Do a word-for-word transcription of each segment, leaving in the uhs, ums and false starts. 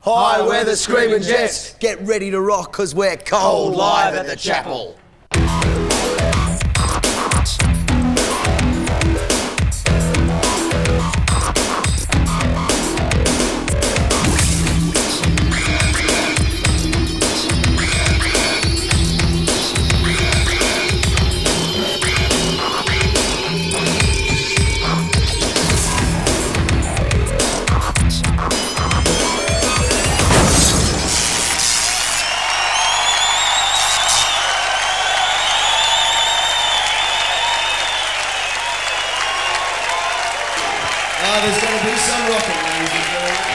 Hi, we're the Screaming Jets. Get ready to rock, cause we're cold live at the chapel. Oh, there's going to be some rocking, ladies and gentlemen.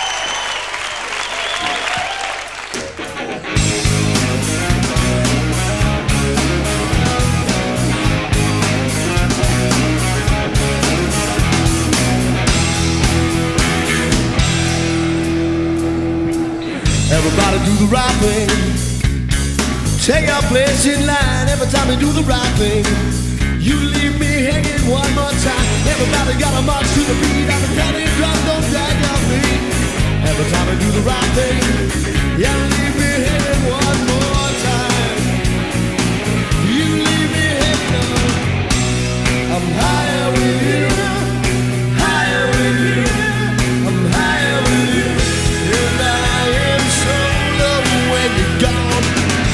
Everybody do the right thing. Take your place in line. Every time you do the right thing, you leave me hanging one more time. Everybody got a march to the beat. I'm a penny drum, don't drag your feet. Every time I do the right thing, you leave me hanging one more time. You leave me hanging on. I'm higher with you, higher with you. I'm higher with you, and I am so low when you're gone.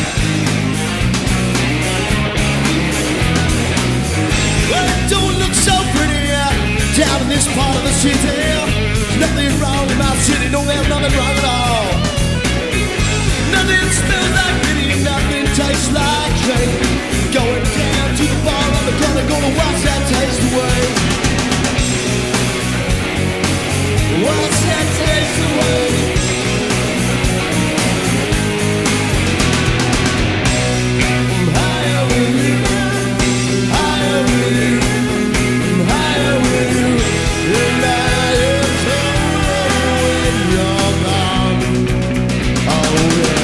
Well, it don't look so pretty uh, down in this part of the city. There's nothing wrong with my city, no, there's nothing wrong at all. Nothing smells like pity, nothing tastes like drink. Going down to the bar on the corner, gonna watch that taste away. Watch that taste away. I'm higher with you, higher with you. I'm higher with you, and I am so low when you're gone. Oh yeah.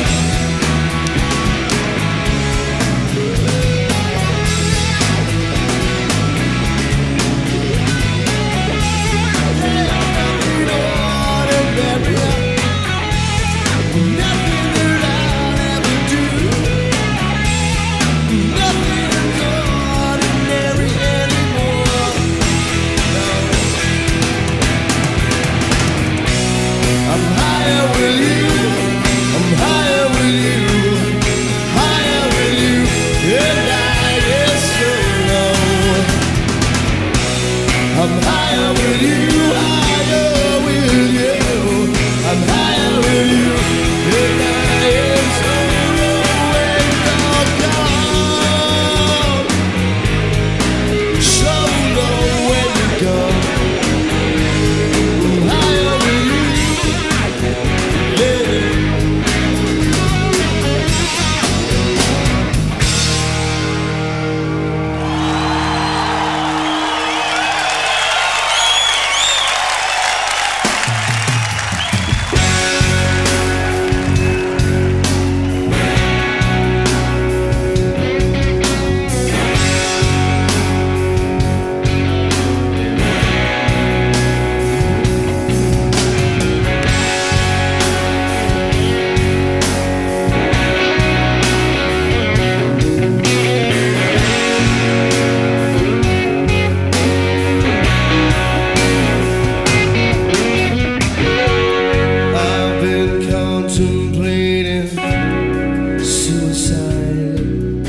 I'm higher with you, higher with you. I'm higher with you, and I am so low when you're gone. So low when you're gone. I'm higher with you, yeah. Contemplating suicide,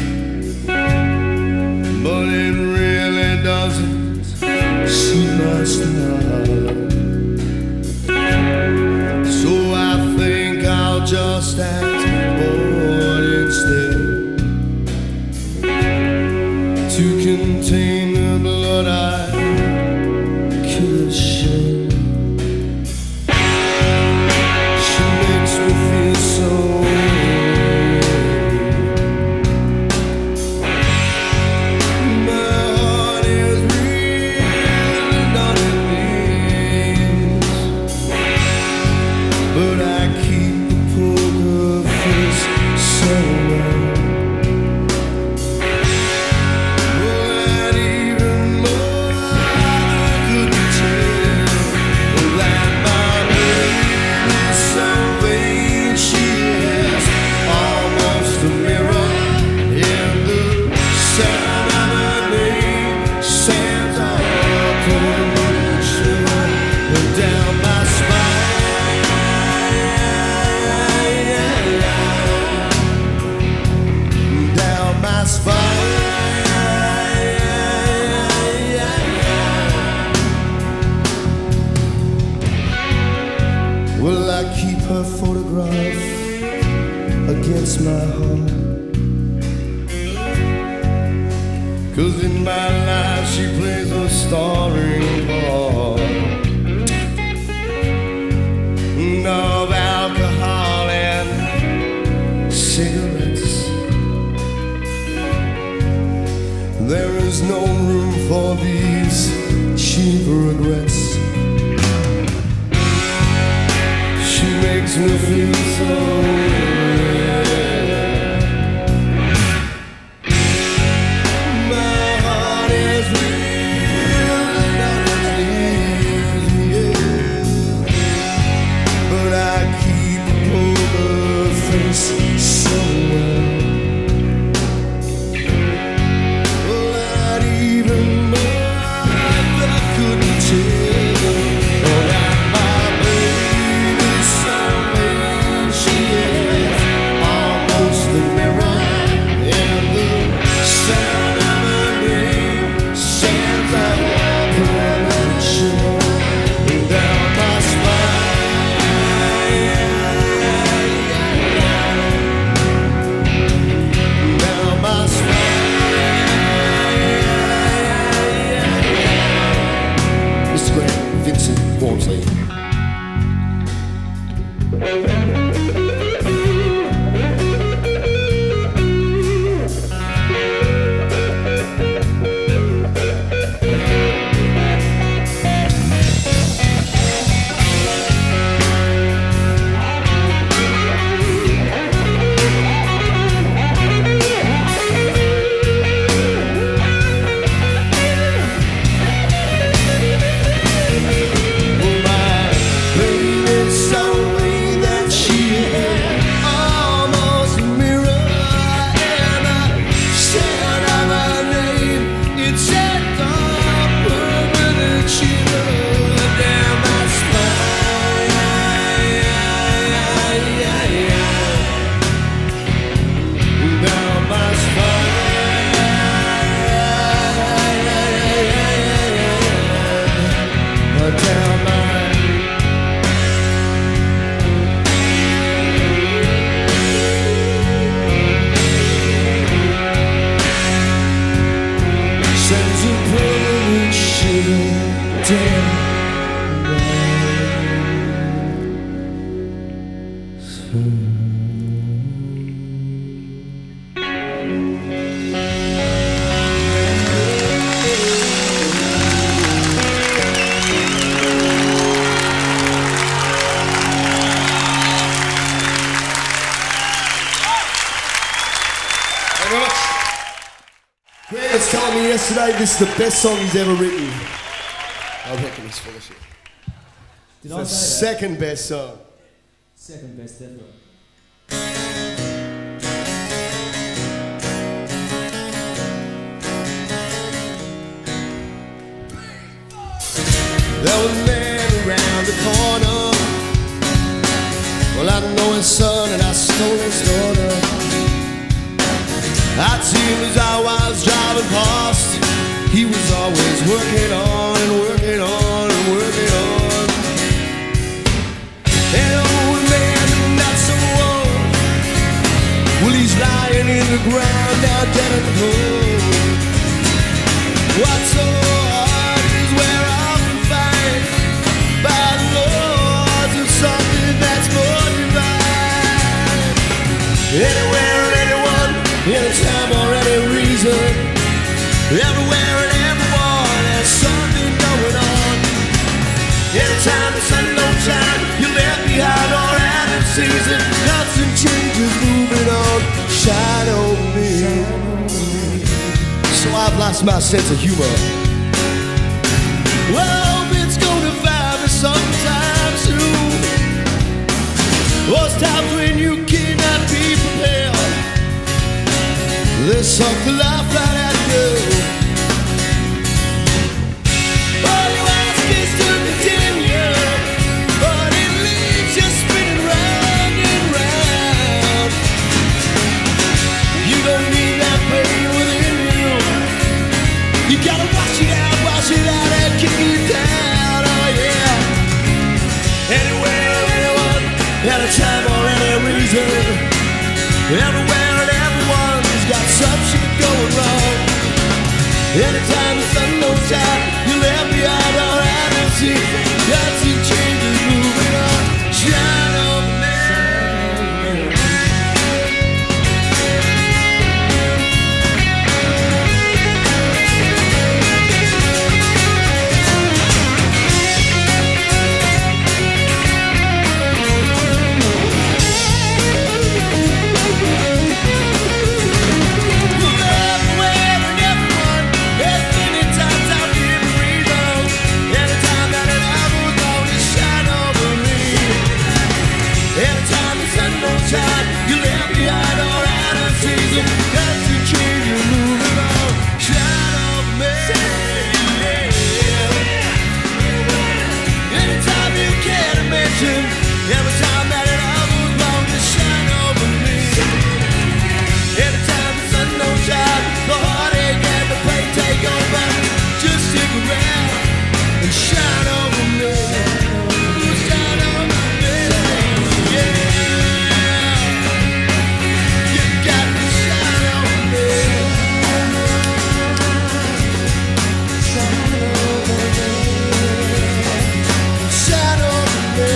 but it really doesn't suit my style. So I think I'll just act bored instead, to contain the blood I could have shed. But I keep the poker I keep her photograph against my heart. 'Cause in my life she plays a starring part of alcohol and cigarettes. There is no room for these cheap regrets. She makes me feel so yesterday, this is the best song he's ever written. I reckon he's full of shit. Did the I say second that? best song. Second best, definitely. There was a man around the corner. Well, I know his son and I stole his daughter. I'd see him as I was driving past. He was always working on and working on and working on. An old man, not so old. Well, he's lying in the ground now, dead and cold. What's so hard is where I can find by the laws of something that's more divine. Anywhere and anyone, anytime or any reason, everywhere and everyone, there's something going on. Anytime, it's a no time, you're left behind or out of season. Nothing changes, moving on, shine on me. So I've lost my sense of humor. Well, it's gonna find me sometime soon. Those times when you cannot be prepared, they suck the life right out of you. All you ask is to continue, but it leaves you spinning round and round. You don't need that pain within you. You gotta wash it out, wash it out and kick it down, oh yeah. Anywhere, anyone, anytime or any reason. Everywhere and everyone's got some shit going wrong. Anytime the sun don't shine, you left behind all energy. Got to change and moving on. Shine on me. Every time that it all goes wrong, you shine over me. Anytime the sun don't shine, the heartache and the pain take over. Just stick around and shine over me. Shine over me, yeah. You got to shine over me. Shine over me. Shine over me.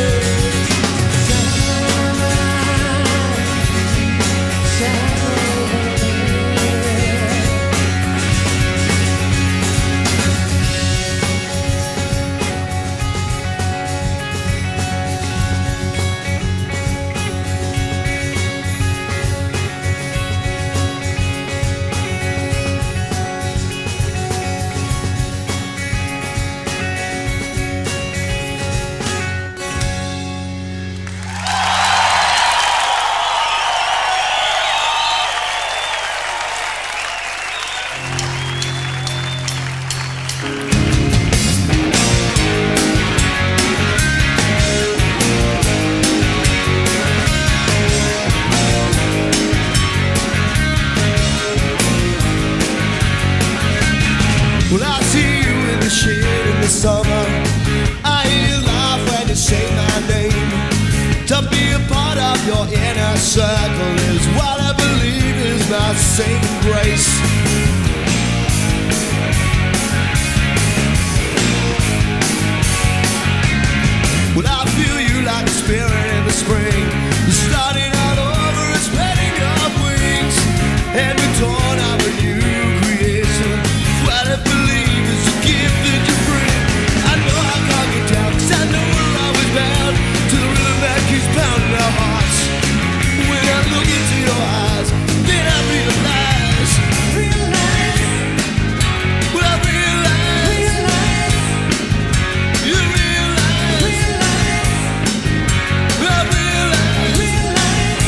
Well, I see you in the shade in the summer. I hear you laugh when you say my name. To be a part of your inner circle is what I believe is my saving grace. Well, I feel you like a spirit in the spring. You're starting all over and spreading your wings. And we're torn out a new creation. What I believe is the gift that you bring. I know I can't get down, cause I know we're always bound to the rhythm that keeps pounding our hearts. When I look into your eyes, then I realize, realize, well I realize, realize, you realize, realize, well I realize, realize.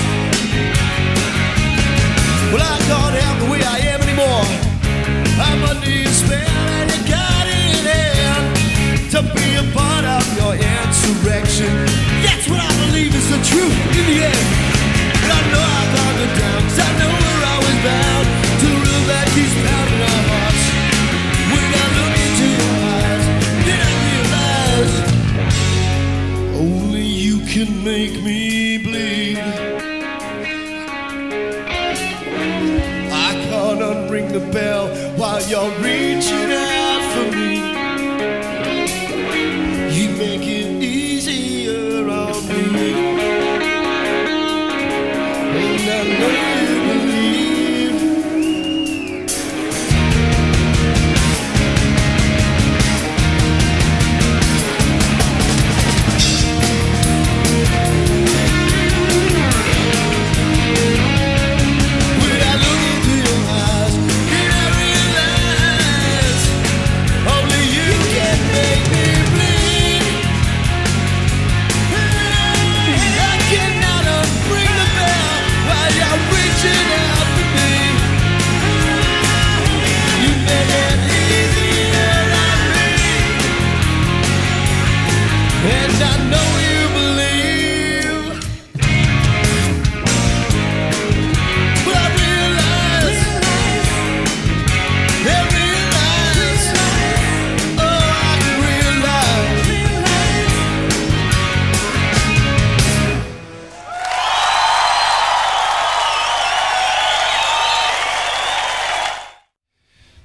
Well, I can't help the way I am anymore. I'm under your spell and you got it in hand to be a part of your insurrection. That's what I believe is the truth in the end. But I know I can't go down, cause I know we're always bound to the rhythm that keeps pounding our hearts. When I look into your eyes, then I realize only you can make me bleed. I can't unring the bell while you're reaching out for me. You make it easier on me. And I know you believe. When I look into your eyes, then I realize only you can make me bleed. I cannot unring the bell while you're reaching.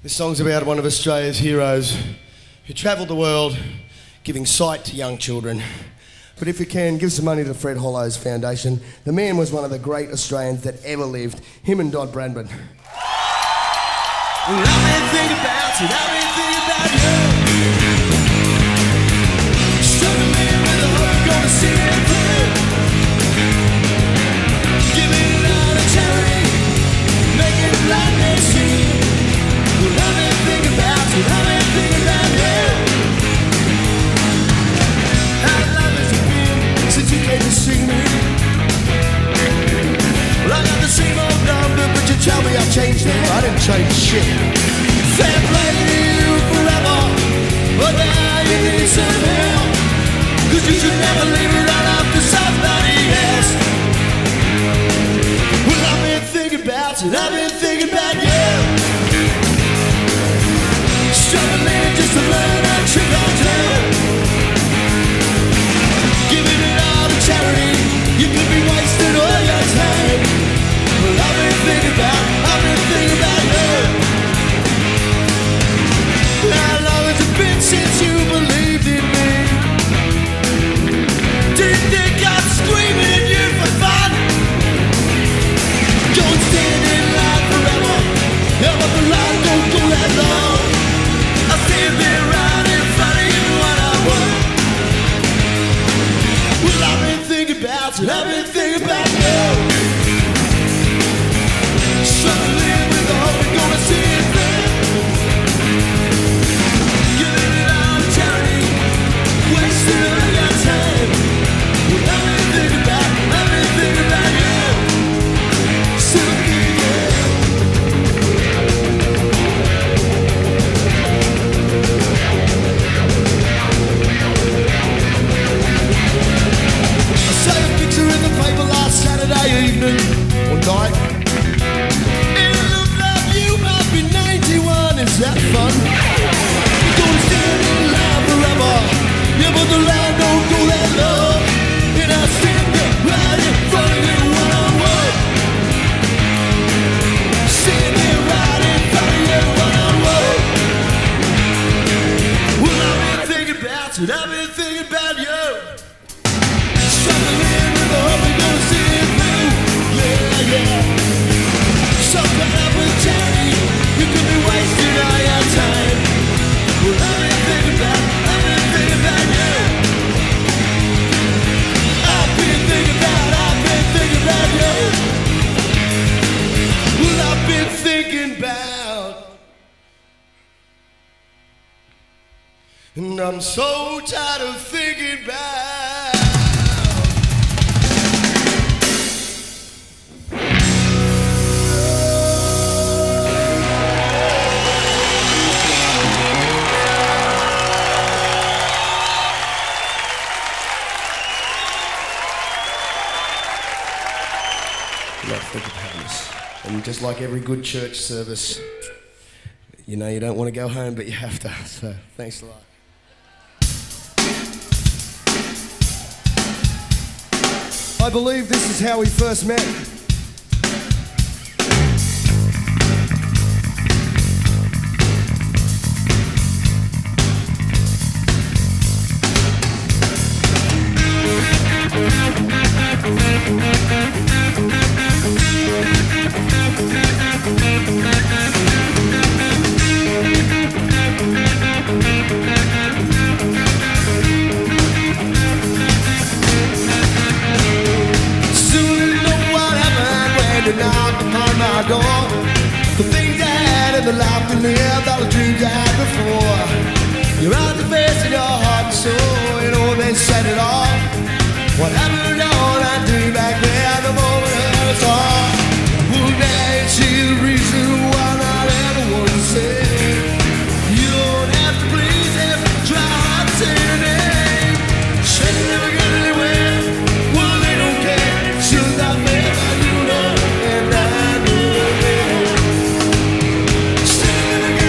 This song's about one of Australia's heroes who travelled the world giving sight to young children. But if you can, give some money to the Fred Hollows Foundation. The man was one of the great Australians that ever lived, him and Don Bradman. Well, I've been thinking about it, I've been thinking about you. Struggling with the hope, gonna see it through. Giving it all to charity, making it like they see. Well, I've been thinking about it, I've been thinking about you. How long has it been since you came to see me? Well, I got the same old number, but you tell me I've changed it. I didn't change shit. Fair play to you forever, but now you need some help. Cause you should never leave it all up to somebody else. Well, I've been thinking about it, I've been thinking about you. Struggling just to learn a trick or two. Giving it all to charity, you could be wasting all your time. Well, I've been thinking about, I've been thinking about you. How long has it been since you believed in me? Do you think I'm screaming at you for fun? Don't stand in line forever. Yeah, but the line don't go that long. I stand there right in front of you one on one. Well, I've been thinking about it, I've been thinking about you. Struggling with the hope we're gonna see it through. Giving it all to charity, wasting all your time. Well, I've been thinking about, I've been thinking about you. Silky girl. I saw your picture in the paper last Saturday evening, one night. It looked like you might be ninety-one, is that fun? You're gonna stand in line forever. Yeah, but the line don't go that long. And I stand there right in front of you one on one. Stand there right in front of you one on one. Well, I've been thinking about it, I've been thinking about you. Struggling with the hope we're gonna see it through. Yeah, yeah. Something up with charity, you could be wasting all your time. Well, I've been thinking about, I've been thinking about you. I've been thinking about, I've been thinking about you. Well, I've been thinking about, and I'm so tired of thinking about. And just like every good church service, you know you don't want to go home, but you have to. So thanks a lot. I believe this is how we first met. Knocked upon my door. The things I had and the life we lived, all the dreams I had before. Your eyes are facing your heart and soul, you know they set it off. What happened all I dreamed back there, the moment I was off. Well, now you see the reason why not everyone to say. You don't have to please them, try hard to say your name. Should you never get anywhere? Well, they don't care. Should not fair, but you know. And I know, still never get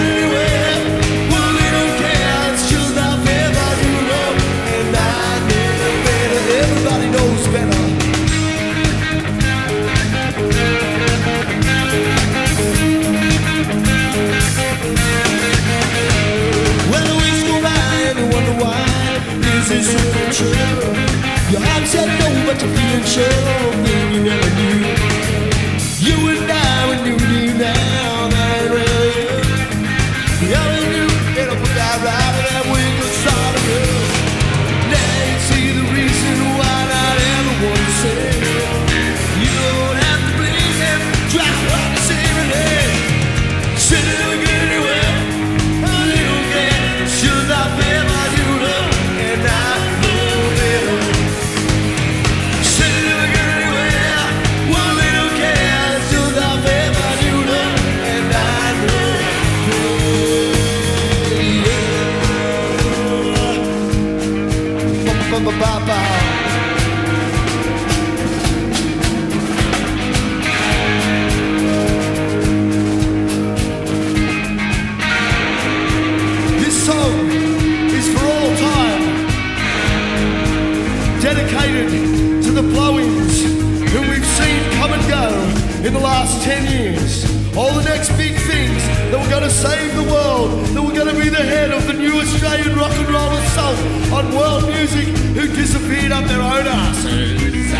last ten years, all the next big things that were going to save the world, that were going to be the head of the new Australian rock and roll assault on world music, who disappeared up their own asses.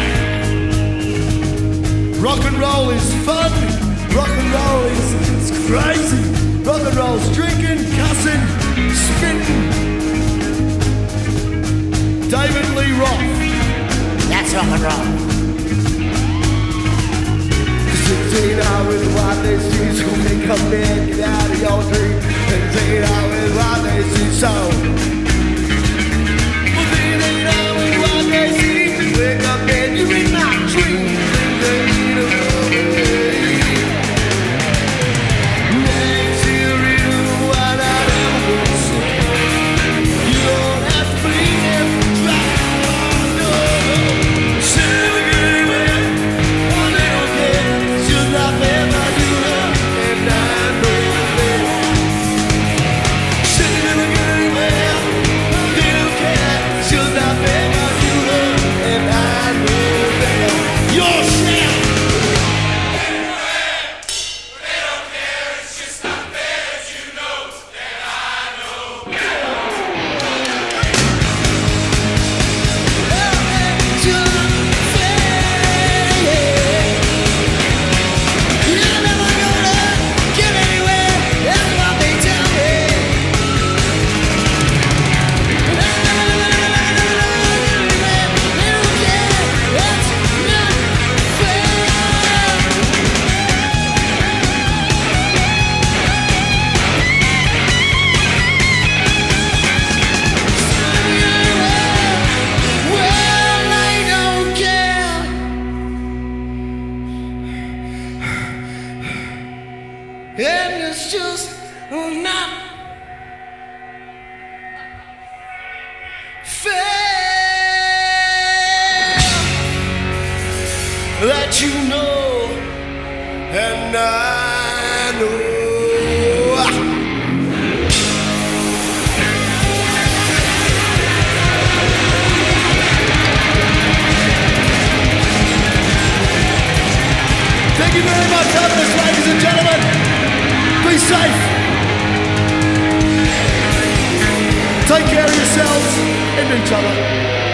Rock and roll is fun, rock and roll is it's crazy. Rock and roll's drinking, cussing, spitting. David Lee Roth. That's rock and roll. Tina with what they see, so make a man get out of your dream. And Tina with what they see, so well, Tina with what they see, wake up and you're in my dreams. And Tina makes you real what I never say. You don't have to believe it, try to know. Sing again, I don't care. Not there, but you love, and I know that. Sitting in the good well, they don't care. She's not there, but you love, and I know that. Yourself. They don't care. It's just not fair that you know that I know. It's just not fair, yeah. You're never gonna get anywhere, that's what they tell me. They don't care, that's not fair. Well, I don't care. And it's just not fair that you know and I know. Thank you very much, others, ladies and gentlemen. Be safe. Take care of yourselves and each other.